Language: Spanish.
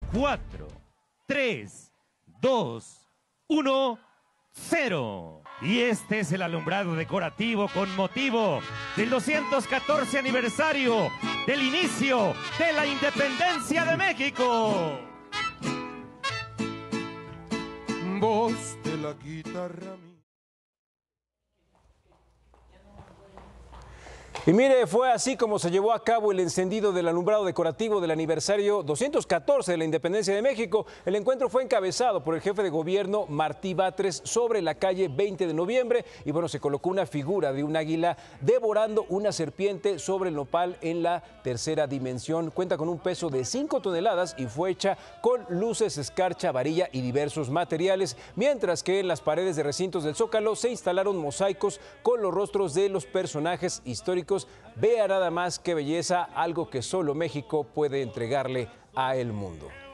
4, 3, 2, 1, 0. Y este es el alumbrado decorativo con motivo del 214 aniversario del inicio de la independencia de México. Voz de la guitarra mía. Y mire, fue así como se llevó a cabo el encendido del alumbrado decorativo del aniversario 214 de la Independencia de México. El encuentro fue encabezado por el jefe de gobierno Martí Batres sobre la calle 20 de noviembre y bueno, se colocó una figura de un águila devorando una serpiente sobre el nopal en la tercera dimensión. Cuenta con un peso de 5 toneladas y fue hecha con luces, escarcha, varilla y diversos materiales, mientras que en las paredes de recintos del Zócalo se instalaron mosaicos con los rostros de los personajes históricos. Vea nada más qué belleza, algo que solo México puede entregarle a el mundo.